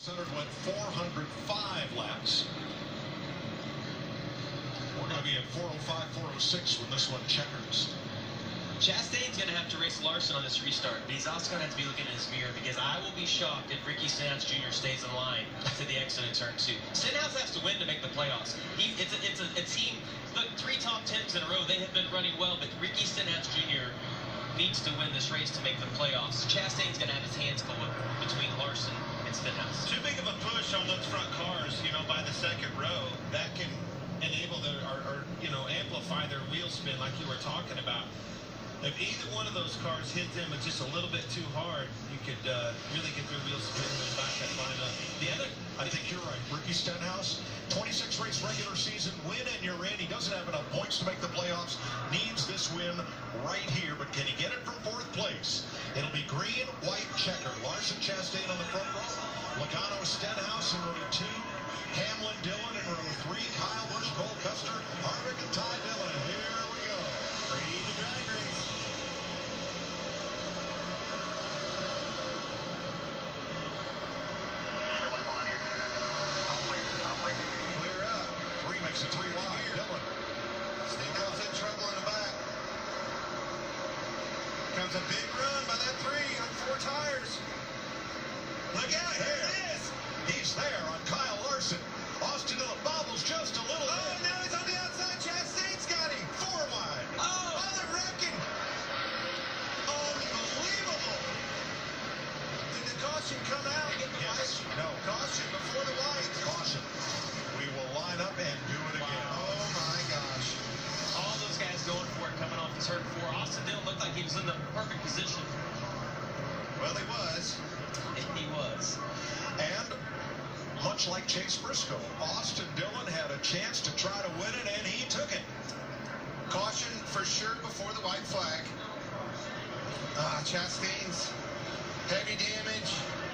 600 went 405 laps. We're going to be at 405, 406 when this one checkers. Chastain's going to have to race Larson on this restart, but he's also going to have to be looking in his mirror, because I will be shocked if Ricky Stenhouse Jr. stays in line to the exit of turn 2. Stenhouse has to win to make the playoffs. It's a team. Look, 3 top 10s in a row. They have been running well, but Ricky Stenhouse Jr. needs to win this race to make the playoffs. Chastain's going to have his hands full between Larson and Stenhouse. Too big of a push on those front cars, by the second row. That can enable or amplify their wheel spin like you were talking about. If either one of those cars hit them with just a little bit too hard, you could really get their wheels spinning and back that line up. The other, I think you're right. Ricky Stenhouse, 26 race regular season, win and you're in. He doesn't have enough points to make the playoffs. Needs this win right here, but can he get it from 4th place? It'll be green, white, checker. Larson, Chastain on the front row. Logano, Stenhouse in row 2. Hamlin, Dillon in row 3. Kyle Busch, Cole Custer, Harvick, and Ty Dillon. Here we go. Ready to drag race. Makes it 3 wide. Dillon. Stenhouse in trouble in the back. Comes a big run by that 3 on 4 tires. Look out, here it is. He's there on Kyle Larson. Austin Dillon bobbles just a little bit. Oh, now he's on the outside. Chastain's got him. 4 wide. Oh, they're wrecking. Unbelievable. Did the caution come out? Yes. No. Caution before the white. Caution. We will line up and do it again. Wow. Oh, my gosh. All those guys going for it, coming off his hurt 4. Austin Dillon looked like he was in the perfect position. Well, he was. He was. And much like Chase Briscoe, Austin Dillon had a chance to try to win it, and he took it. Caution for sure before the white flag. Chastain's heavy damage.